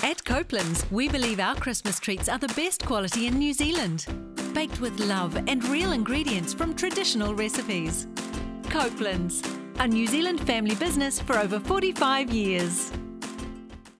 At Copeland's, we believe our Christmas treats are the best quality in New Zealand, baked with love and real ingredients from traditional recipes. Copeland's, a New Zealand family business for over 45 years.